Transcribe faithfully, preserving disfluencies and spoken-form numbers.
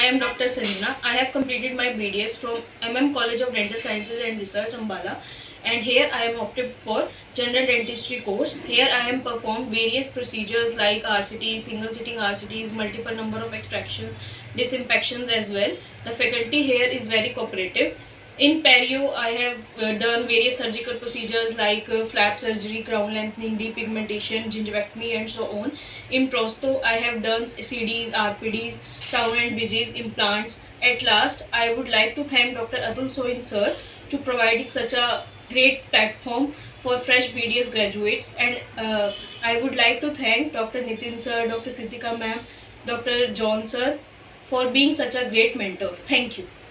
am Doctor Sanjana. I have completed my B D S from M M College of Dental Sciences and Research, Ambala, and here I am opted for General Dentistry course. Here I am performed various procedures like R C Ts, single sitting R C Ts, multiple number of extractions, disinfections as well. The faculty here is very cooperative. In perio, I have uh, done various surgical procedures like uh, flap surgery, crown lengthening, depigmentation, gingivectomy and so on. In prosto, I have done C Ds, R P Ds, crown and bridges, implants. At last, I would like to thank Doctor Atul Soin sir to providing such a great platform for fresh B D S graduates, and uh, I would like to thank Doctor Nitin sir, Doctor Kritika ma'am, Doctor John sir for being such a great mentor. Thank you.